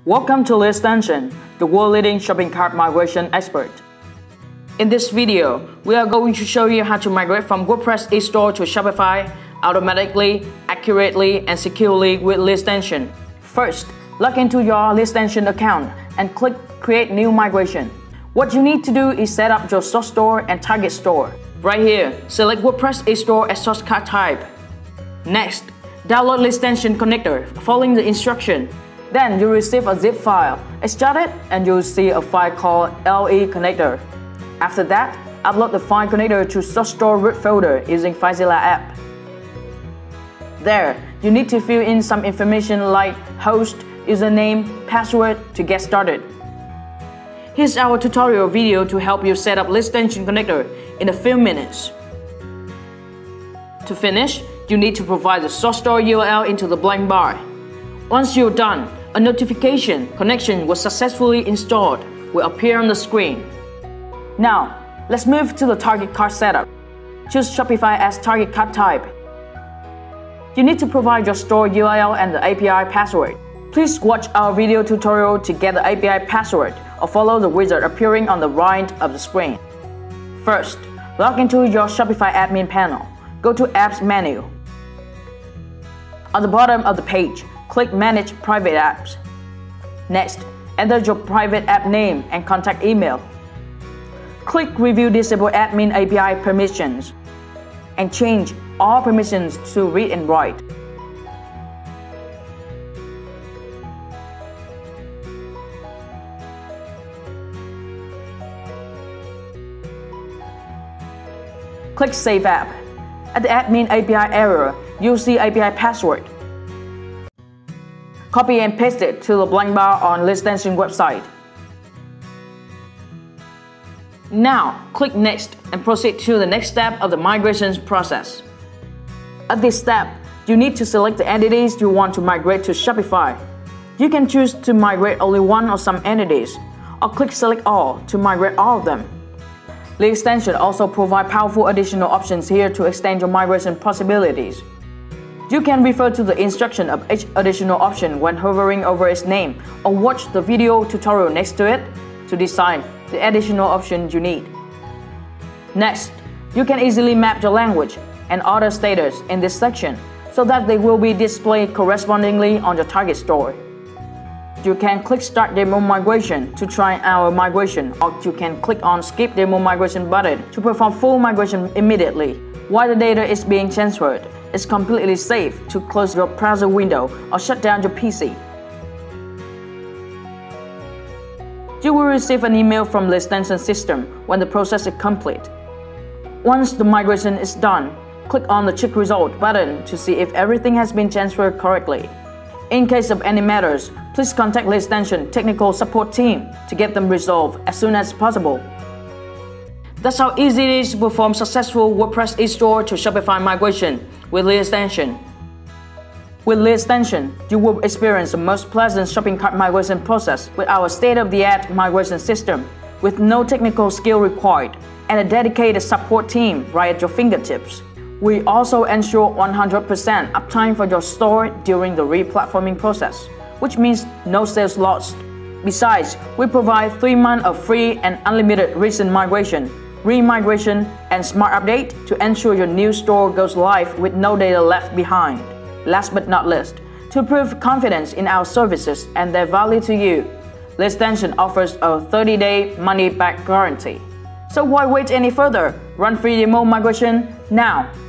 Welcome to LitExtension, the world-leading shopping cart migration expert. In this video, we are going to show you how to migrate from WordPress Estore to Shopify automatically, accurately, and securely with LitExtension. First, log into your LitExtension account and click Create New Migration. What you need to do is set up your source store and target store. Right here, select WordPress Estore as source cart type. Next, download LitExtension connector following the instruction. Then you'll receive a zip file. Extract it and you'll see a file called LE connector. After that, upload the file connector to source store root folder using FileZilla app. There, you need to fill in some information like host, username, password to get started. Here's our tutorial video to help you set up LitExtension connector in a few minutes. To finish, you need to provide the source store URL into the blank bar. Once you're done, a notification connection was successfully installed will appear on the screen. Now, let's move to the target cart setup. Choose Shopify as target cart type. You need to provide your store URL and the API password. Please watch our video tutorial to get the API password or follow the wizard appearing on the right of the screen. First, log into your Shopify admin panel. Go to Apps menu. On the bottom of the page, click Manage Private Apps. Next, enter your private app name and contact email. Click Review Disable Admin API Permissions and change all permissions to read and write. Click Save App. At the Admin API error, you'll see API password. Copy and paste it to the blank bar on LitExtension website. Now, click Next and proceed to the next step of the migration process. At this step, you need to select the entities you want to migrate to Shopify. You can choose to migrate only one or some entities, or click Select All to migrate all of them. LitExtension also provides powerful additional options here to extend your migration possibilities. You can refer to the instruction of each additional option when hovering over its name, or watch the video tutorial next to it to decide the additional option you need. Next, you can easily map your language and order status in this section so that they will be displayed correspondingly on your target store. You can click Start Demo Migration to try our migration, or you can click on Skip Demo Migration button to perform full migration immediately. While the data is being transferred, it's completely safe to close your browser window or shut down your PC. You will receive an email from the LitExtension system when the process is complete. Once the migration is done, click on the Check Result button to see if everything has been transferred correctly. In case of any matters, please contact LitExtension technical support team to get them resolved as soon as possible. That's how easy it is to perform successful WordPress Estore to Shopify migration with LitExtension. With LitExtension, you will experience the most pleasant shopping cart migration process with our state-of-the-art migration system, with no technical skill required, and a dedicated support team right at your fingertips. We also ensure 100% uptime for your store during the re-platforming process, which means no sales lost. Besides, we provide 3 months of free and unlimited recent migration, re-migration, and smart update to ensure your new store goes live with no data left behind. Last but not least, to prove confidence in our services and their value to you, LitExtension offers a 30-day money-back guarantee. So why wait any further? Run free demo migration now!